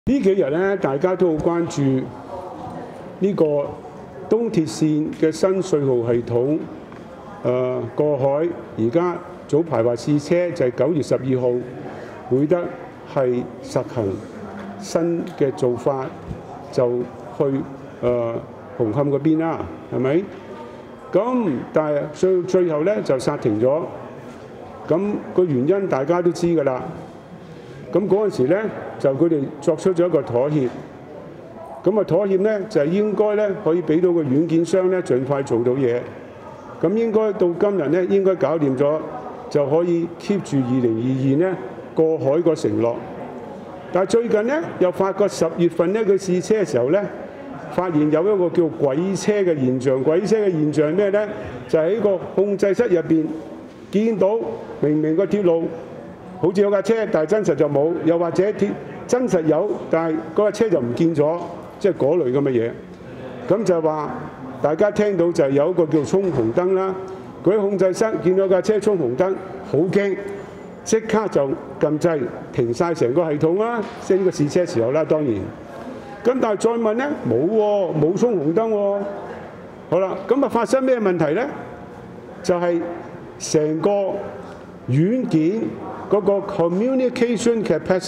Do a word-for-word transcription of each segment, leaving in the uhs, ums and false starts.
呢幾日咧，大家都好關注呢個東鐵線嘅新信號系統。誒、呃、過海，而家早排話試車就係九月十二號會得係實行新嘅做法，就去誒、呃、紅磡嗰邊啦，係咪？咁但係最最後咧就煞停咗。咁、個原因大家都知㗎啦。咁嗰陣時咧，就佢哋作出咗一個妥協。咁啊妥協咧，就係、是、應該咧可以俾到個軟件商咧盡快做到嘢。咁應該到今日咧，應該搞掂咗，就可以 keep 住二零二二咧過海個承諾。但係最近咧，又發覺十月份咧佢試車嘅時候咧，發現有一個叫鬼車嘅現象。鬼車嘅現象係咩咧？就係、是、喺個控制室入邊見到明明個鐵路好似有架車，但係真實就冇；又或者鐵真實有，但係嗰架車就唔見咗，即係嗰類咁嘅嘢。咁就係話大家聽到就係有一個叫衝紅燈啦。佢喺控制室見到架車衝紅燈，好驚，即刻就撳掣停晒成個系統啦。即係呢個試車時候啦，當然。咁但係再問咧，冇喎，冇衝紅燈喎。好啦，咁啊發生咩問題咧？就係成個軟件嗰個 communication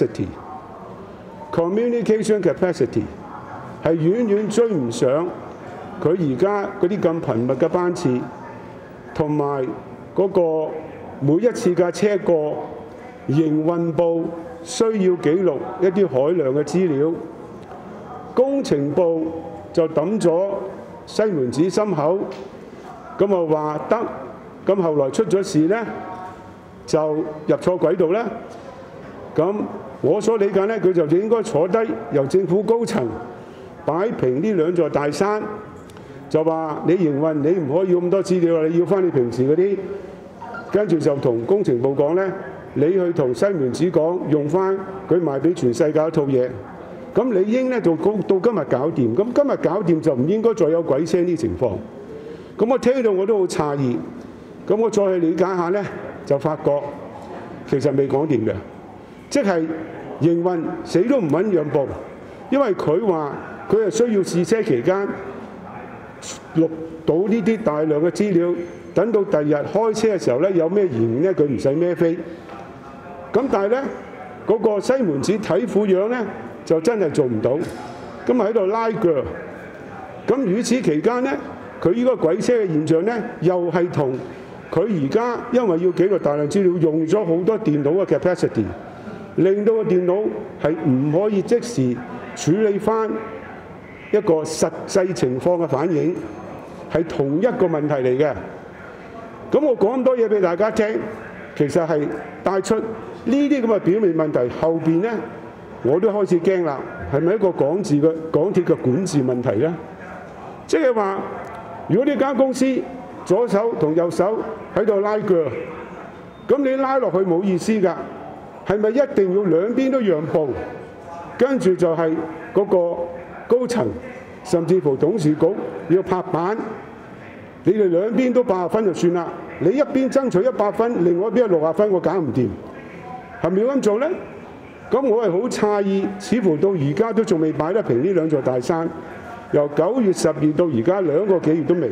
capacity，communication capacity 係遠遠追唔上佢而家嗰啲咁頻密嘅班次，同埋嗰個每一次架車過營運部需要記錄一啲海量嘅資料，工程部就抌咗西門子心口，咁啊話得，咁後來出咗事咧，就入錯軌道啦。咁我所理解咧，佢就應該坐低由政府高層擺平呢兩座大山，就話你營運你唔可以咁多資料，你要翻你平時嗰啲。跟住就同工程部講咧，你去同西門子講，用翻佢賣俾全世界一套嘢。咁理應咧就到到今日搞掂。咁今日搞掂就唔應該再有鬼車呢情況。咁我聽到我都好詫異。咁我再去理解下咧，就發覺其實未講掂嘅，即係營運死都唔肯讓步，因為佢話佢係需要試車期間錄到呢啲大量嘅資料，等到第二日開車嘅時候咧，有咩疑點咧，佢唔使孭飛。咁但係咧，嗰個西門子睇副樣咧，就真係做唔到，咁啊喺度拉腳。咁與此期間咧，佢呢個鬼車嘅現象咧，又係同佢而家因為要記錄大量資料，用咗好多電腦嘅 capacity， 令到個電腦係唔可以即時處理翻一個實際情況嘅反應，係同一個問題嚟嘅。咁我講咁多嘢俾大家聽，其實係帶出呢啲咁嘅表面問題，後邊咧我都開始驚啦，係咪一個港字嘅港鐵嘅管治問題咧？即係話，如果呢間公司左手同右手喺度拉腳，咁你拉落去冇意思㗎，係咪一定要兩邊都讓步？跟住就係嗰個高層，甚至乎董事局要拍板，你哋兩邊都八十分就算啦。你一邊爭取一百分，另外一邊六十分，我搞唔掂，係咪要咁做咧？咁我係好詫異，似乎到而家都仲未擺得平呢兩座大山。由九月十二到而家兩個幾月都未。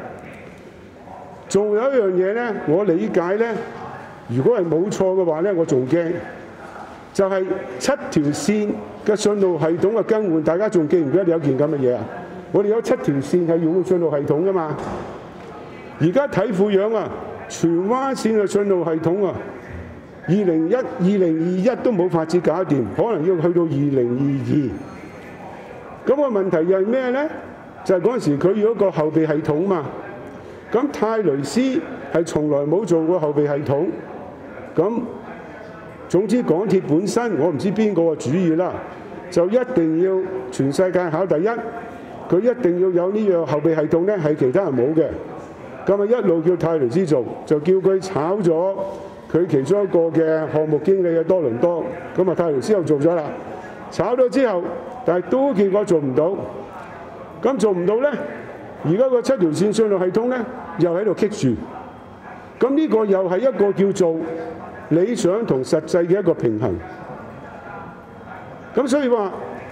仲有一樣嘢咧，我理解咧，如果係冇錯嘅話咧，我仲驚，就係七條線嘅信號系統嘅更換，大家仲記唔記得有件咁嘅嘢啊？我哋有七條線係用信號系統噶嘛。而家睇副樣啊，荃灣線嘅信號系統啊，二零一二零二一都冇法子搞掂，可能要去到二零二二。咁個問題又係咩咧？就係嗰陣時佢要一個後備系統嘛。咁泰雷斯係從來冇做過後備系統。咁總之港鐵本身，我唔知邊個嘅主意啦，就一定要全世界考第一，佢一定要有呢樣後備系統咧，係其他人冇嘅。咁啊一路叫泰雷斯做，就叫佢炒咗佢其中一個嘅項目經理嘅多倫多。咁啊泰雷斯又做咗啦，炒咗之後，但係都結果做唔到。咁做唔到咧，而家個七條線信號系統咧，又喺度棘住。咁呢個又係一個叫做理想同實際嘅一個平衡。咁所以話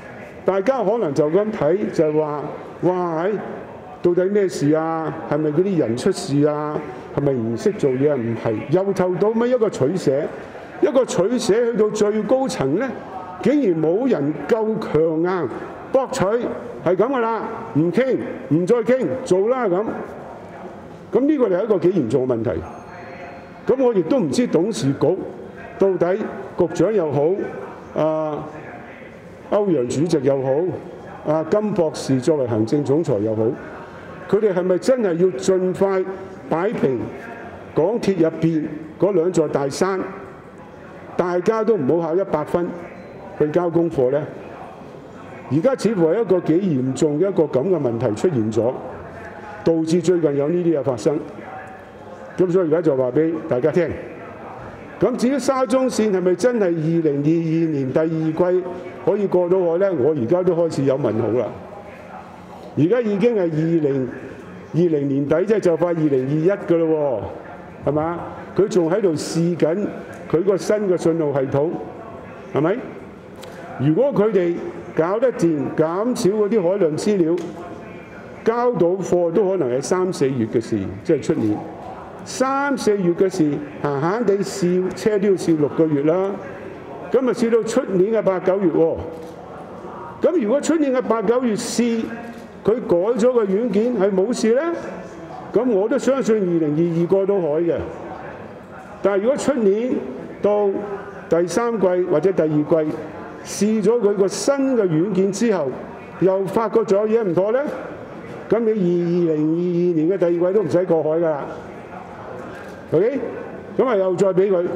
大家可能就咁睇，就係話：哇！到底咩事啊？係咪嗰啲人出事啊？係咪唔識做嘢啊？唔係，由頭到尾一個取捨，一個取捨去到最高層咧，竟然冇人夠強硬博取，係咁噶啦，唔傾，唔再傾，做啦咁。咁呢個就係一個幾嚴重嘅問題。咁我亦都唔知董事局到底局長又好，啊歐陽主席又好，啊金博士作為行政總裁又好，佢哋係咪真係要盡快擺平港鐵入邊嗰兩座大山？大家都唔好考一百分去交功課呢？而家似乎係一個幾嚴重嘅一個咁嘅問題出現咗，導致最近有呢啲嘢發生。咁所以而家就話俾大家聽。咁至於沙中線係咪真係二零二二年第二季可以過到海呢？我而家都開始有問號啦。而家已經係二零二零年底，即係就快二零二一㗎咯喎，係嘛？佢仲喺度試緊佢個新嘅信號系統，係咪？如果佢哋搞得掂，減少嗰啲海量資料，交到貨都可能係三四月嘅事，即係出年。三四月嘅事，閒閒地試車都要試六個月啦。咁咪試到出年嘅八九月喎。咁如果出年嘅八九月試，佢改咗個軟件係冇事咧，咁我都相信二零二二過到海嘅。但係如果出年到第三季或者第二季試咗佢個新嘅軟件之後，又發覺咗嘢唔妥咧，咁你二零二二年嘅第二季都唔使過海㗎啦。OK， 咁啊又再俾佢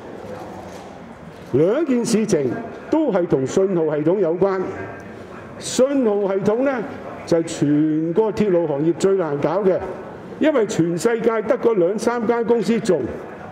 兩件事情都係同信號系統有關。信號系統咧就係全個鐵路行業最難搞嘅，因為全世界得嗰兩三間公司做，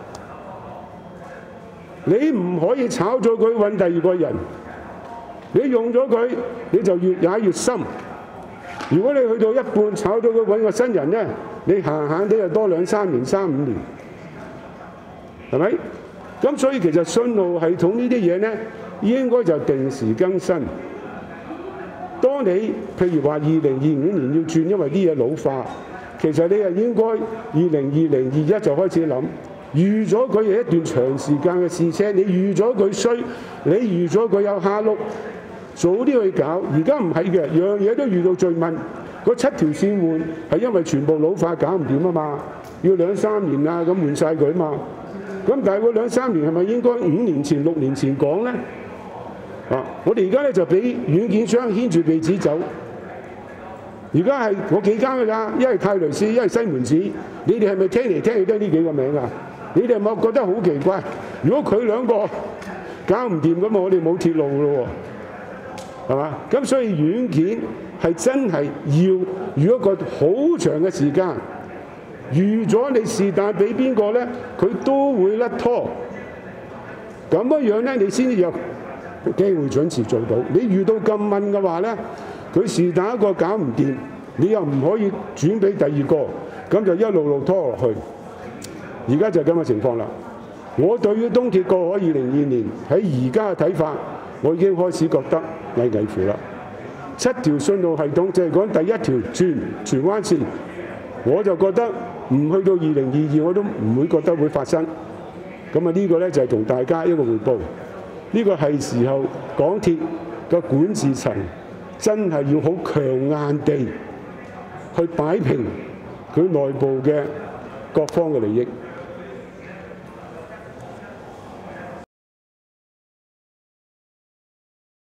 你唔可以炒咗佢揾第二個人，你用咗佢你就越踩越深。如果你去到一半炒咗佢揾個新人咧，你閒閒地就多兩三年、三五年。係咪？咁所以其實信號系統呢啲嘢咧，應該就定時更新。當你譬如話二零二五年要轉，因為啲嘢老化，其實你係應該二零二零二一就開始諗，預咗佢係一段長時間嘅試車，你預咗佢衰，你預咗佢有蝦碌，早啲去搞。而家唔係嘅，樣嘢都預到最問。嗰七條線換係因為全部老化搞唔掂啊嘛，要兩三年啊咁換晒佢啊嘛。咁但係嗰兩三年係咪應該五年前、六年前講咧？啊！我哋而家咧就俾軟件商牽住鼻子走。而家係嗰幾間㗎咋，一係泰雷斯，一係西門子。你哋係咪聽嚟聽去都係呢幾個名啊？你哋係咪覺得好奇怪？如果佢兩個搞唔掂咁啊，我哋冇鐵路㗎咯喎，係嘛？咁所以軟件係真係要預一個好長嘅時間。預咗你是但俾邊個咧，佢都會甩拖。咁樣樣咧，你先至有機會準時做到。你遇到咁問嘅話咧，佢是但一個搞唔掂，你又唔可以轉俾第二個，咁就一路路拖落去。而家就咁嘅情況啦。我對於東鐵過海二零二年喺而家嘅睇法，我已經開始覺得危危乎啦。七條信號系統，就係講第一條轉荃灣線，我就覺得。唔去到二零二二，我都唔會覺得會發生。咁啊，呢個咧就係同大家一個匯報。呢個係時候港鐵嘅管治層真係要好強硬地去擺平佢內部嘅各方嘅利益。